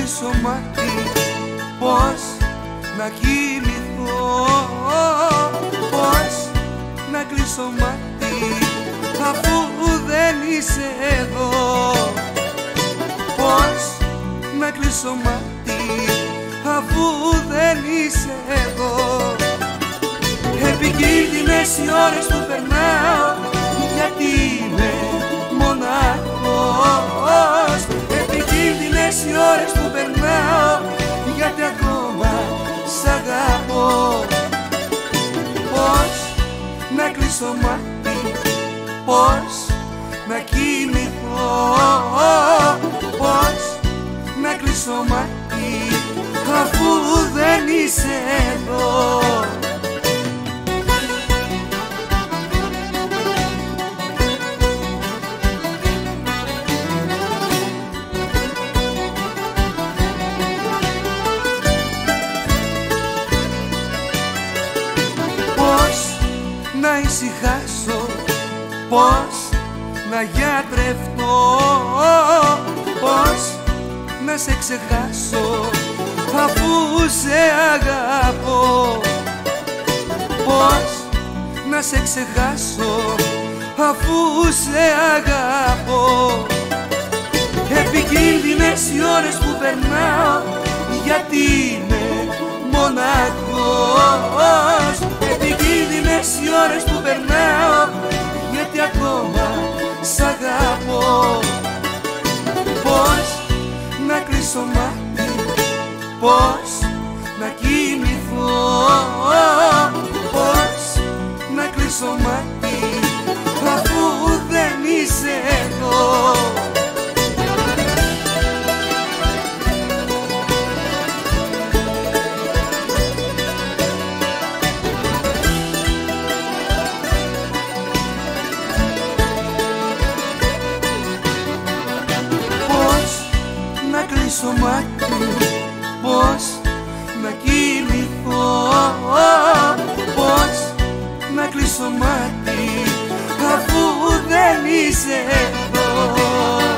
κλείσω μάτι, πώς να κοιμηθώ, πώς να κλείσω μάτι αφού δεν είσαι εδώ, πώς να κλείσω μάτι αφού δεν είσαι εδώ. Επικίνδυνες οι ώρες που περνάω γιατί είμαι μοναχός. Επικίνδυνες οι ώρες που περνάω γιατί ακόμα σ' αγαπώ. Πώς να κλείσω μάτι, πώς να κοιμηθώ, πώς να κλείσω μάτι αφού δεν είσαι εδώ. Να ησυχάσω, πώς να γιατρευτώ, πώς να σε ξεχάσω αφού σε αγαπώ, πώς να σε ξεχάσω αφού σε αγαπώ. Επικίνδυνες οι ώρες που περνάω γιατί είμαι μοναχός. Επικίνδυνες οι ώρες που περνάω γιατί ακόμα σ' αγαπώ. Πώς να κλείσω μάτι, πώς να κοιμηθώ, πώς να κλείσω μάτι αφού δεν είσαι εδώ. Να κλείσω μάτι, πώς να κοιμηθώ, πώς να κλείσω μάτι αφού δεν είσαι εδώ.